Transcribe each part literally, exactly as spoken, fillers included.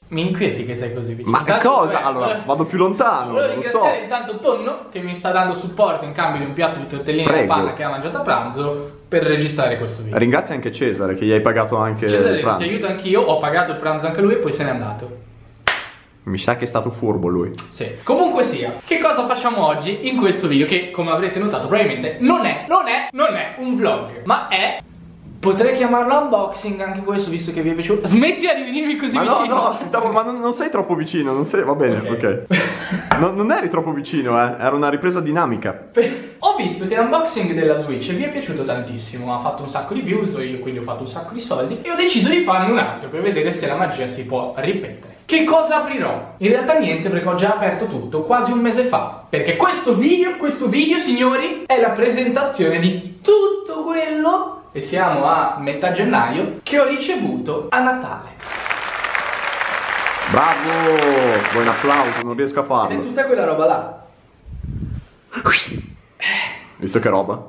Mi inquieti che sei così vicino. Ma che Intanto, cosa? beh, Allora, vado più lontano, volevo lo so. ringraziare intanto Tonno che mi sta dando supporto in cambio di un piatto di tortellini alla Prego. panna che ha mangiato a pranzo per registrare questo video. Ringrazia anche Cesare che gli hai pagato anche Cesare, il pranzo. ti aiuto anch'io, ho pagato il pranzo anche lui e poi se n'è andato. Mi sa che è stato furbo lui. Sì. Comunque sia, che cosa facciamo oggi in questo video che, come avrete notato, probabilmente non è, non è, non è un vlog, ma è... Potrei chiamarlo unboxing anche questo, visto che vi è piaciuto. Smettila di venirmi così Ma vicino. no, no, stavo, ma non, non sei troppo vicino, non sei... Va bene, ok. Ok. No, non eri troppo vicino, eh. Era una ripresa dinamica. Ho visto che l'unboxing della Switch vi è piaciuto tantissimo, ha fatto un sacco di views, io quindi ho fatto un sacco di soldi e ho deciso di farne un altro per vedere se la magia si può ripetere. Che cosa aprirò? In realtà niente, perché ho già aperto tutto quasi un mese fa. Perché questo video, questo video signori, è la presentazione di tutto quello, e siamo a metà gennaio, che ho ricevuto a Natale. Bravo! Vuoi un applauso? Non riesco a Ed è farlo. tutta quella roba là. Visto che roba?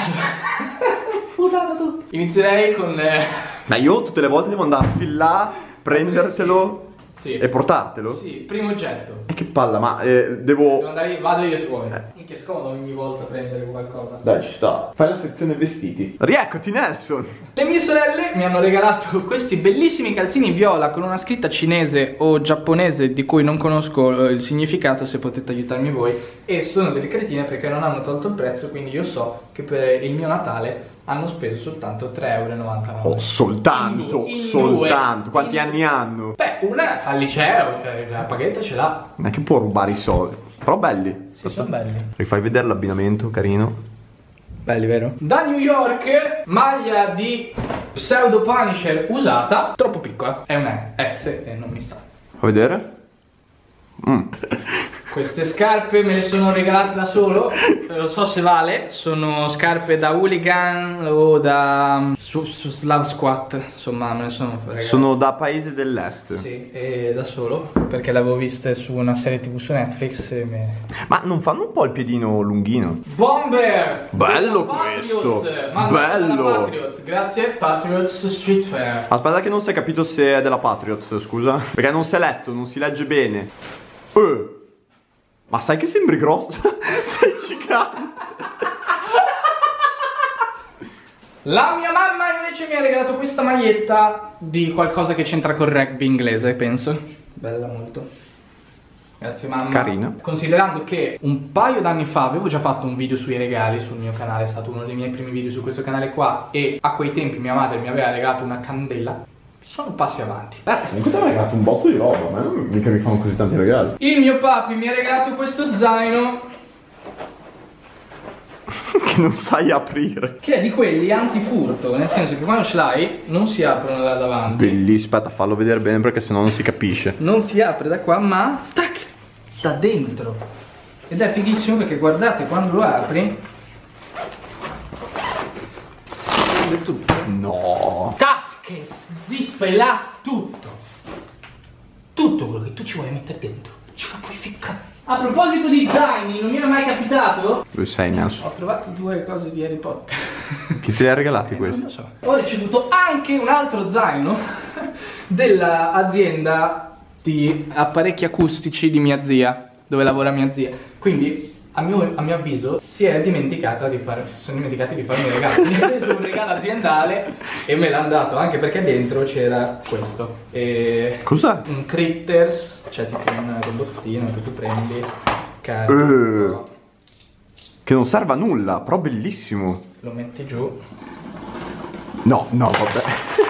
Usavo tutto. Inizierei con... eh, Ma io tutte le volte devo andare fin là, prendertelo Sì. e portartelo? Sì, primo oggetto. E che palla, ma eh, devo... Devo andare, vado io su voi. Minchia, scomodo ogni volta prendere qualcosa. Dai, ci sta. Fai la sezione vestiti. Rieccoti, Nelson! Le mie sorelle mi hanno regalato questi bellissimi calzini viola con una scritta cinese o giapponese di cui non conosco eh, il significato, se potete aiutarmi voi. E sono delle cretine perché non hanno tolto il prezzo, quindi io so che per il mio Natale hanno speso soltanto tre euro e novantanove. Oh, soltanto, In due, in soltanto. due, Quanti in anni due. hanno? Beh, una fa il liceo, cioè, la paghetta ce l'ha. Non è che può rubare i soldi. Però belli. Sì, sono belli. Rifai vedere l'abbinamento, carino. Belli, vero? Da New York, maglia di Pseudo Punisher usata, troppo piccola. È una S e non mi sta. Fa vedere? Mm. Queste scarpe me le sono regalate da solo, non so se vale, sono scarpe da hooligan o da su, su Slav Squat, insomma me le sono regalate. Sono da paese dell'est. Sì, e da solo, perché le avevo viste su una serie tv su Netflix e me... Ma non fanno un po' il piedino lunghino? Bomber! Bello della questo! Patriots, mandato Bello! dalla Patriots, grazie Patriots Street Fair. Aspetta che non si è capito se è della Patriots, scusa. Perché non si è letto, non si legge bene. Eh! Ma sai che sembri grosso? Sei gigante! La mia mamma invece mi ha regalato questa maglietta di qualcosa che c'entra col rugby inglese, penso. Bella molto. Grazie mamma. Carina. Considerando che un paio d'anni fa avevo già fatto un video sui regali sul mio canale, è stato uno dei miei primi video su questo canale qua, e a quei tempi mia madre mi aveva regalato una candela, sono passi avanti. Eh, comunque ti ha regalato un botto di roba, ma non mica mi fanno così tanti regali. Il mio papi mi ha regalato questo zaino Che non sai aprire. che è di quelli antifurto, nel senso che quando ce l'hai non si aprono da davanti. Bellissimo, aspetta, fallo vedere bene perché sennò non si capisce. Non si apre da qua, ma tac, da dentro. Ed è fighissimo perché guardate, quando lo apri si chiude tutto. No. Tasche, zip, elas, tutto. Tutto quello che tu ci vuoi mettere dentro. Ce la puoi ficcare. A proposito di zaini, non mi era mai capitato? Dove sei, Nelson? Ho trovato due cose di Harry Potter. Chi te li ha regalati Eh, questi? non lo so. Ho ricevuto anche un altro zaino dell'azienda di apparecchi acustici di mia zia, dove lavora mia zia. Quindi, a mio, a mio avviso, si è dimenticata di fare, si sono dimenticati di farmi un regalo. Mi ha preso un regalo aziendale e me l'hanno dato, anche perché dentro c'era questo. E Cos'è? un Critters, cioè tipo un robottino che tu prendi, carico, Eh. Che non serve a nulla, però bellissimo. lo metti giù. No, no, vabbè.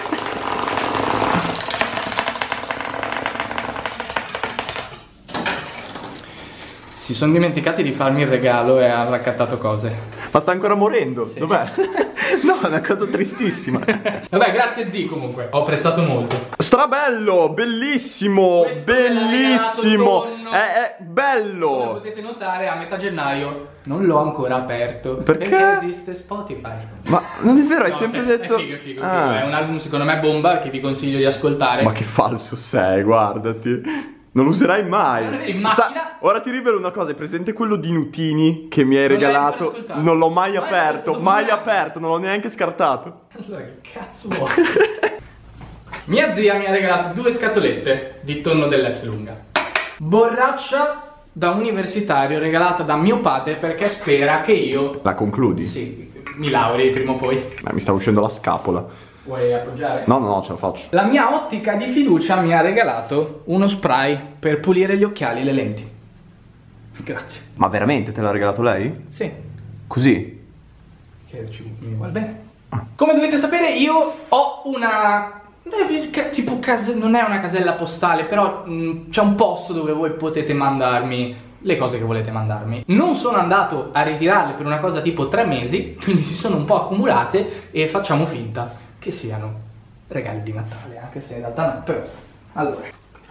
Si sono dimenticati di farmi il regalo e hanno raccattato cose. Ma sta ancora morendo? Sì. Dov'è? No, è una cosa tristissima. Vabbè, grazie zii comunque, ho apprezzato molto. Strabello, bellissimo, Questo me l'ha bellissimo. regalato Tonno. È, è Come bello. potete notare, a metà gennaio non l'ho ancora aperto. Perché? esiste Spotify. Ma non è vero, hai No, sempre cioè, detto... È figo, è figo, è figo. Ah. È un album secondo me bomba che vi consiglio di ascoltare. Ma che falso sei, guardati. Non lo userai mai. Non è vero, in macchina- ora ti rivelo una cosa, hai presente quello di Nutini che mi hai Non l'hai ancora regalato? ascoltato? Non l'ho mai, Mai aperto, ascoltato, mai mai. aperto, non l'ho neanche scartato. Allora che cazzo vuoi? Mia zia mi ha regalato due scatolette di tonno dell'S lunga. Borraccia da universitario regalata da mio padre perché spera che io... La concludi? Sì, mi laurei prima o poi. Eh, mi sta uscendo la scapola. Vuoi appoggiare? No, no, no, ce la faccio. La mia ottica di fiducia mi ha regalato uno spray per pulire gli occhiali e le lenti. Grazie. Ma veramente te l'ha regalato lei? Sì. Così? Che ci, mi vuole bene. Ah. Come dovete sapere io ho una... tipo casa, non è una casella postale, però c'è un posto dove voi potete mandarmi le cose che volete mandarmi. Non sono andato a ritirarle per una cosa tipo tre mesi, quindi si sono un po' accumulate e facciamo finta che siano regali di Natale, anche se in realtà no, però. Allora.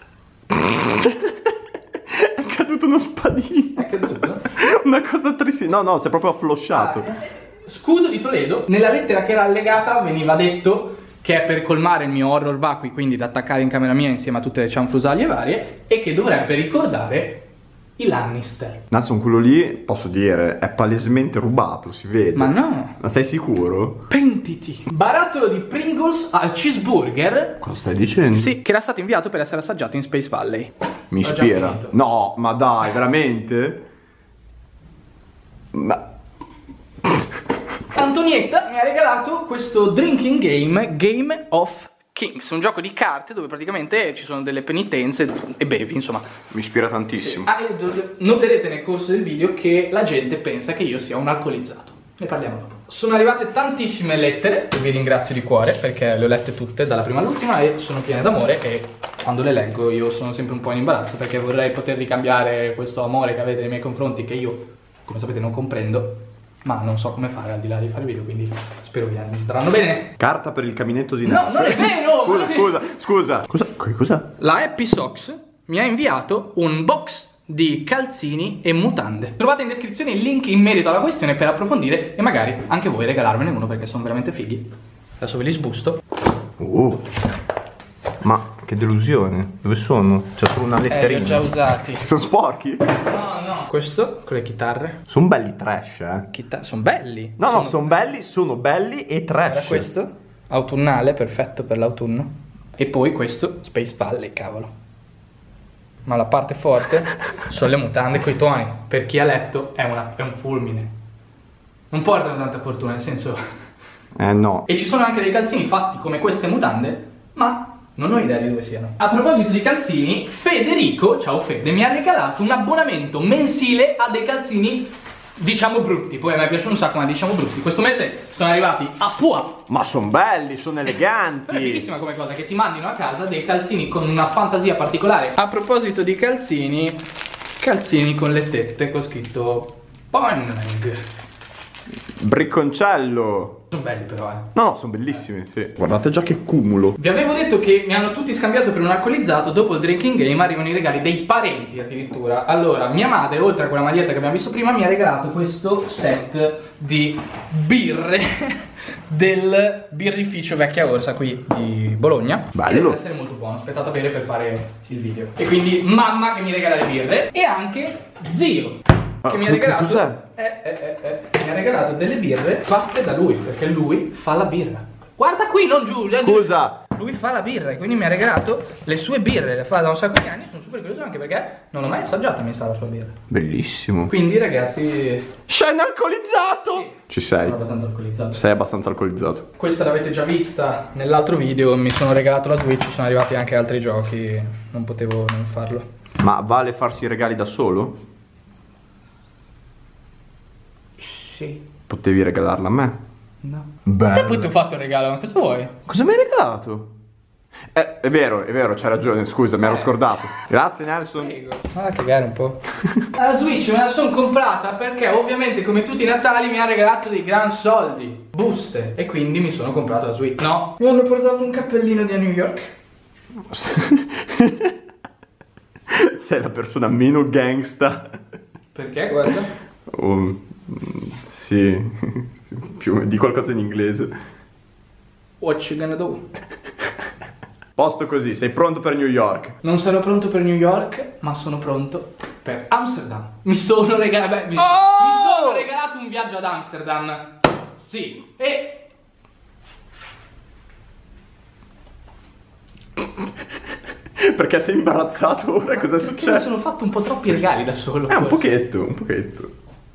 È caduto uno spadino. È caduto? Una cosa tristissima. No, no, si è proprio afflosciato. Ah, eh, scudo di Toledo. Nella lettera che era allegata veniva detto che è per colmare il mio horror vacui, quindi da attaccare in camera mia insieme a tutte le cianfrusaglie varie, e che dovrebbe ricordare i Lannister. Adesso quello lì, posso dire, è palesemente rubato, si vede. Ma no. Ma sei sicuro? Pentiti. Barattolo di Pringles al cheeseburger. Cosa stai dicendo? Sì, che era stato inviato per essere assaggiato in Space Valley. Mi ispira. No, ma dai, veramente? Ma... Antonietta mi ha regalato questo drinking game, Game of Kings, un gioco di carte dove praticamente ci sono delle penitenze e bevi, insomma. Mi ispira tantissimo. Ah, noterete nel corso del video che la gente pensa che io sia un alcolizzato. Ne parliamo dopo. Sono arrivate tantissime lettere, vi ringrazio di cuore perché le ho lette tutte dalla prima all'ultima e sono piene d'amore, e quando le leggo io sono sempre un po' in imbarazzo perché vorrei poter ricambiare questo amore che avete nei miei confronti, che io, come sapete, non comprendo. Ma non so come fare al di là di fare video, quindi spero vi andranno bene. Carta per il caminetto di No, Ness. non è vero! Scusa, scusa, scusa. Scusa, cosa? La Happy Socks mi ha inviato un box di calzini e mutande. Trovate in descrizione il link in merito alla questione per approfondire e magari anche voi regalarmene uno perché sono veramente fighi. Adesso ve li sbusto. Uh, ma che delusione. Dove sono? C'è solo una letterina. Eh, li ho già usati. Sono sporchi? No, no. Questo con le chitarre. Sono belli trash, eh. Chita- sono belli. No, sono... no, sono belli, sono belli e trash. Era questo, autunnale, perfetto per l'autunno. E poi questo, Space Valley, cavolo. Ma la parte forte sono le mutande coi tuoni. Per chi ha letto è, una, è un fulmine. Non portano tanta fortuna, nel senso... Eh no. E ci sono anche dei calzini fatti come queste mutande, ma non ho idea di dove siano. A proposito di calzini, Federico, ciao Fede, mi ha regalato un abbonamento mensile a dei calzini, diciamo brutti. Poi a me piacciono un sacco, ma diciamo brutti. Questo mese sono arrivati a Pua. Ma sono belli, sono eleganti. Però è bellissima come cosa, che ti mandino a casa dei calzini con una fantasia particolare. A proposito di calzini, calzini con le tette con scritto Poneg. Bricconcello. Sono belli però, eh. No, no, sono bellissimi, sì. Guardate già che cumulo. Vi avevo detto che mi hanno tutti scambiato per un alcolizzato. Dopo il drinking game arrivano i regali dei parenti addirittura. Allora, mia madre, oltre a quella maglietta che abbiamo visto prima, mi ha regalato questo set di birre del birrificio Vecchia Orsa qui di Bologna. Bello. Che deve essere molto buono, aspettate a bere per fare il video. E quindi mamma che mi regala le birre e anche zio che ah, mi ha regalato cos'è? eh, eh, eh, eh, mi ha regalato delle birre fatte da lui, perché lui fa la birra. Guarda qui, non giù. Scusa. Lui fa la birra e quindi mi ha regalato le sue birre, le fa da un sacco di anni. Sono super curioso anche perché non l'ho mai assaggiata, mi sa, la sua birra. Bellissimo. Quindi ragazzi, scena alcolizzato. sì, Ci sei. sono abbastanza alcolizzato. Sei abbastanza alcolizzato. Questa l'avete già vista nell'altro video. Mi sono regalato la Switch, sono arrivati anche altri giochi, non potevo non farlo. Ma vale farsi i regali da solo? Sì. Potevi regalarla a me? No. Bello. E poi ti ho fatto il regalo, ma cosa vuoi? Cosa mi hai regalato? Eh, è vero, è vero, c'hai ragione, scusa, mi ero scordato. Grazie Nelson. Prego. Vada a cagare un po'. La Switch me la sono comprata perché ovviamente come tutti i Natali mi ha regalato dei gran soldi, buste, e quindi mi sono comprato la Switch. No, mi hanno portato un cappellino di New York. Sei la persona meno gangsta. Perché, guarda. Oh, sì, più di qualcosa in inglese. What you gonna do? Posto così, sei pronto per New York? Non sono pronto per New York, ma sono pronto per Amsterdam. Mi sono regalato, beh, mi, Oh! mi sono regalato un viaggio ad Amsterdam. Sì, e perché sei imbarazzato ora? Cos'è Mi successo? sono fatto un po' troppi regali da solo. Eh, un forse. pochetto, un pochetto.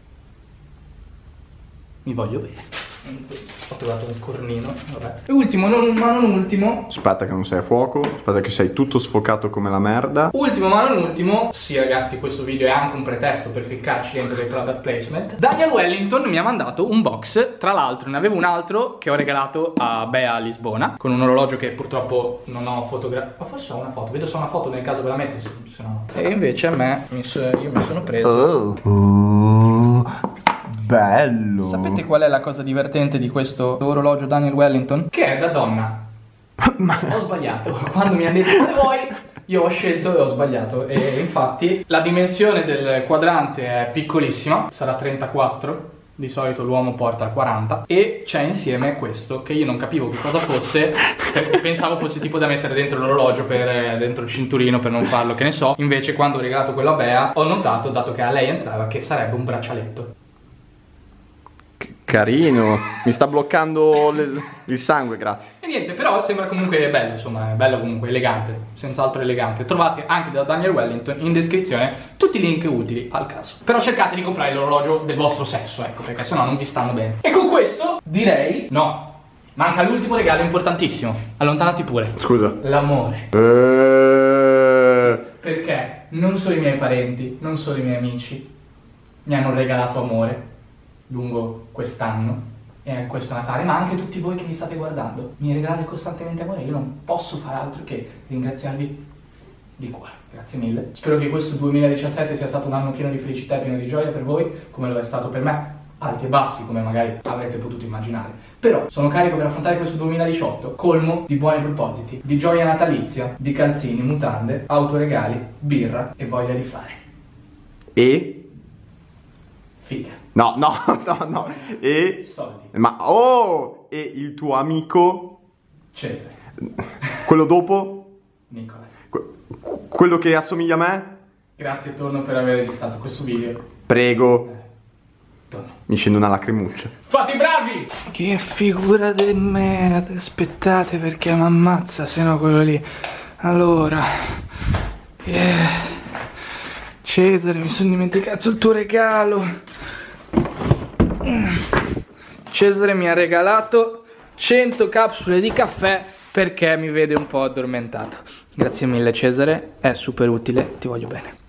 Mi voglio bene. Ho trovato un cornino, vabbè. E ultimo, non, ma non ultimo. Aspetta che non sei a fuoco, aspetta che sei tutto sfocato come la merda. Ultimo ma non ultimo, sì ragazzi, questo video è anche un pretesto per ficcarci dentro dei product placement. Daniel Wellington mi ha mandato un box, tra l'altro ne avevo un altro che ho regalato a Bea a Lisbona, con un orologio che purtroppo non ho fotografato, ma forse ho una foto, vedo se ho una foto nel caso ve la metto, se, se no. E invece a me, mi so, io mi sono preso... Oh. Oh. Bello. Sapete qual è la cosa divertente di questo orologio Daniel Wellington? Che è da donna. Ma ho sbagliato. Quando mi hanno detto quale vuoi, io ho scelto e ho sbagliato. E infatti la dimensione del quadrante è piccolissima, sarà trentaquattro. Di solito l'uomo porta quaranta. E c'è insieme questo, che io non capivo che cosa fosse, perché pensavo fosse tipo da mettere dentro l'orologio, per dentro il cinturino per non farlo, che ne so. Invece quando ho regalato quello a Bea ho notato, dato che a lei entrava, che sarebbe un braccialetto. Carino, mi sta bloccando le, il sangue, grazie. E niente, però sembra comunque bello, insomma, è bello comunque, elegante, senz'altro elegante. Trovate anche da Daniel Wellington in descrizione tutti i link utili al caso. Però cercate di comprare l'orologio del vostro sesso, ecco, perché sennò non vi stanno bene. E con questo direi no, manca l'ultimo regalo importantissimo, allontanati pure. Scusa. L'amore. Eh... Sì, perché non solo i miei parenti, non solo i miei amici mi hanno regalato amore lungo quest'anno e questo Natale, ma anche tutti voi che mi state guardando. Mi regalate costantemente amore, io non posso fare altro che ringraziarvi di cuore. Grazie mille. Spero che questo duemiladiciassette sia stato un anno pieno di felicità e pieno di gioia per voi, come lo è stato per me, alti e bassi come magari avrete potuto immaginare. Però sono carico per affrontare questo duemiladiciotto colmo di buoni propositi, di gioia natalizia, di calzini, mutande, autoregali, birra e voglia di fare. E? Figa. No, no, no, no. E? Soldi. Ma, oh! E il tuo amico? Cesare. Quello dopo? Nicolas. Que- quello che assomiglia a me? Grazie Tonno per aver registrato questo video. Prego. Eh, Tonno. Mi scende una lacrimuccia. Fate i bravi! Che figura del merda. Aspettate perché mi ammazza, se no quello lì. Allora. Yeah. Cesare, mi sono dimenticato il tuo regalo. Cesare mi ha regalato cento capsule di caffè perché mi vede un po' addormentato. Grazie mille Cesare, è super utile, ti voglio bene.